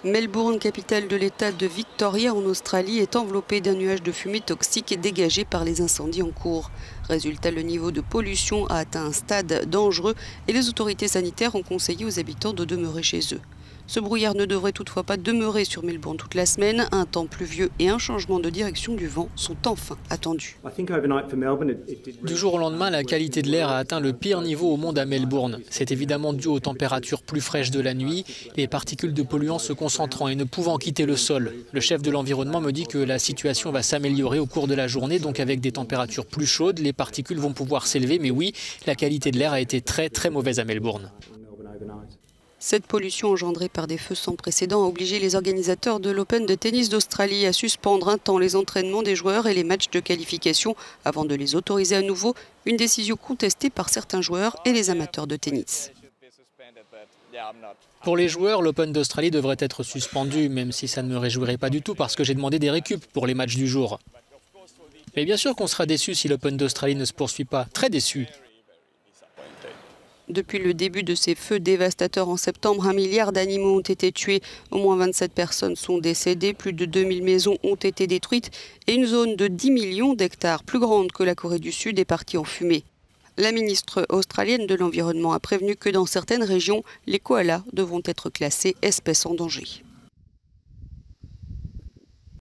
Melbourne, capitale de l'État de Victoria en Australie, est enveloppée d'un nuage de fumée toxique dégagé par les incendies en cours. Résultat, le niveau de pollution a atteint un stade dangereux et les autorités sanitaires ont conseillé aux habitants de demeurer chez eux. Ce brouillard ne devrait toutefois pas demeurer sur Melbourne toute la semaine. Un temps pluvieux et un changement de direction du vent sont enfin attendus. Du jour au lendemain, la qualité de l'air a atteint le pire niveau au monde à Melbourne. C'est évidemment dû aux températures plus fraîches de la nuit, les particules de polluants se concentrant et ne pouvant quitter le sol. Le chef de l'environnement me dit que la situation va s'améliorer au cours de la journée, donc avec des températures plus chaudes, les particules vont pouvoir s'élever. Mais oui, la qualité de l'air a été très mauvaise à Melbourne. Cette pollution engendrée par des feux sans précédent a obligé les organisateurs de l'Open de tennis d'Australie à suspendre un temps les entraînements des joueurs et les matchs de qualification avant de les autoriser à nouveau, une décision contestée par certains joueurs et les amateurs de tennis. Pour les joueurs, l'Open d'Australie devrait être suspendu, même si ça ne me réjouirait pas du tout parce que j'ai demandé des récup pour les matchs du jour. Mais bien sûr qu'on sera déçu si l'Open d'Australie ne se poursuit pas, très déçu. Depuis le début de ces feux dévastateurs en septembre, 1 milliard d'animaux ont été tués. Au moins 27 personnes sont décédées, plus de 2000 maisons ont été détruites et une zone de 10 millions d'hectares, plus grande que la Corée du Sud, est partie en fumée. La ministre australienne de l'Environnement a prévenu que dans certaines régions, les koalas devront être classés espèces en danger.